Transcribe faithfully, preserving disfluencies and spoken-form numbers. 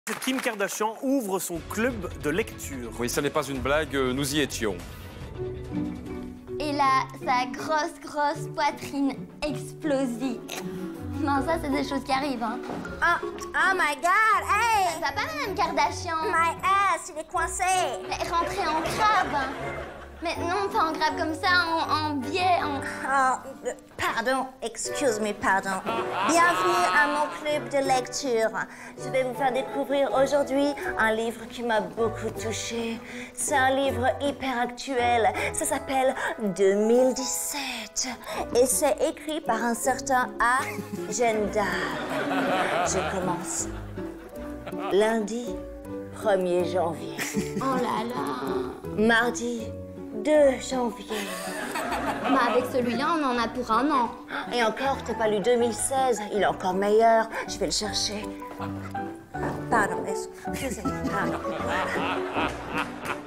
Kim Kardashian ouvre son club de lecture. Oui, ce n'est pas une blague, nous y étions. Et là, sa grosse, grosse poitrine explosive. Non, ça, c'est des choses qui arrivent, hein. Oh, oh my God, hey! Ça va pas, Madame Kardashian? My ass, il est coincé. Mais rentrez en crabe. Mais non, pas en crabe comme ça, en, en biais, en... Oh, euh, pardon, excuse me, pardon. Bienvenue à mon club de lecture. Je vais vous faire découvrir aujourd'hui un livre qui m'a beaucoup touchée. C'est un livre hyper actuel. Ça s'appelle deux mille dix-sept. Et c'est écrit par un certain Agenda. Je commence. Lundi premier janvier. Oh là là. Mardi deux janvier. Mais avec celui-là, on en a pour un an. Et encore, t'as pas lu deux mille seize, il est encore meilleur. Je vais le chercher. Pardon, excusez-moi. Pardon.